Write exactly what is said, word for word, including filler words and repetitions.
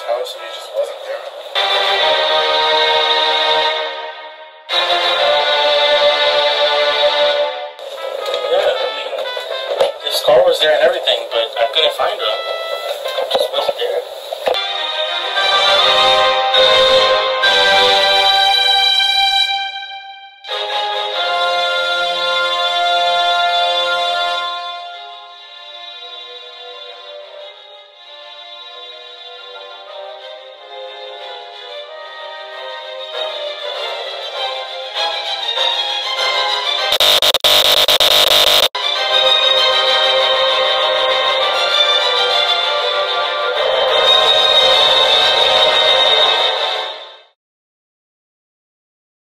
house and he just wasn't there. Yeah, I mean, his car was there and everything, but I couldn't find him.